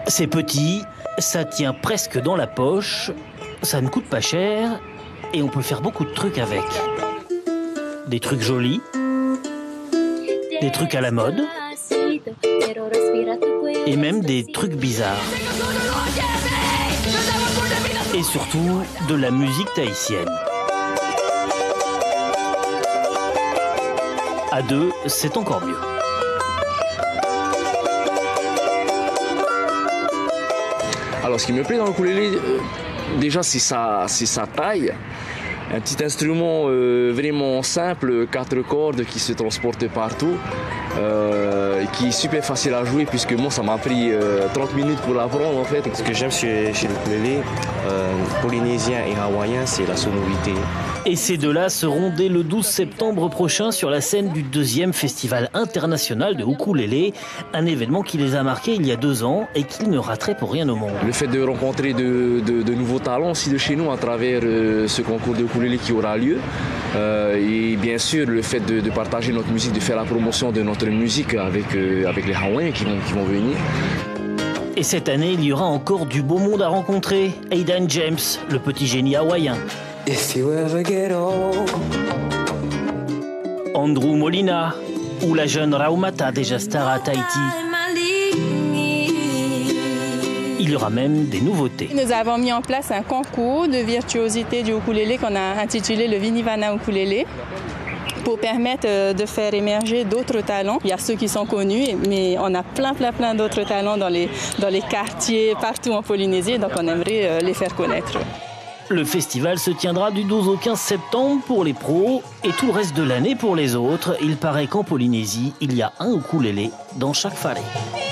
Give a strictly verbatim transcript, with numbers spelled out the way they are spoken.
C'est petit, ça tient presque dans la poche, ça ne coûte pas cher et on peut faire beaucoup de trucs avec. Des trucs jolis, des trucs à la mode et même des trucs bizarres. Et surtout, de la musique tahitienne. À deux, c'est encore mieux. Alors, ce qui me plaît dans le ukulélé, euh, déjà, c'est sa, c'est sa taille. Un petit instrument euh, vraiment simple, quatre cordes qui se transporte partout, euh, qui est super facile à jouer puisque moi ça m'a pris euh, trente minutes pour l'apprendre en fait. Ce que j'aime chez, chez le ukulélé, euh, polynésien et hawaïen, c'est la sonorité. Et ces deux-là seront dès le douze septembre prochain sur la scène du deuxième Festival international de ukulélé, un événement qui les a marqués il y a deux ans et qu'ils ne rateraient pour rien au monde. Le fait de rencontrer de, de, de nouveaux talents aussi de chez nous à travers euh, ce concours de ukulélé qui aura lieu, euh, et bien sûr le fait de, de partager notre musique, de faire la promotion de notre musique avec, euh, avec les Hawaïens qui vont, qui vont venir. Et cette année, il y aura encore du beau monde à rencontrer. Aidan James, le petit génie hawaïen. If you ever get old. Andrew Molina ou la jeune Raumata, déjà star à Tahiti. Il y aura même des nouveautés. Nous avons mis en place un concours de virtuosité du ukulélé qu'on a intitulé le Vinivana Ukulélé pour permettre de faire émerger d'autres talents. Il y a ceux qui sont connus, mais on a plein, plein, plein d'autres talents dans les, dans les quartiers, partout en Polynésie, donc on aimerait les faire connaître. Le festival se tiendra du douze au quinze septembre pour les pros et tout le reste de l'année pour les autres. Il paraît qu'en Polynésie, il y a un ukulélé dans chaque faré.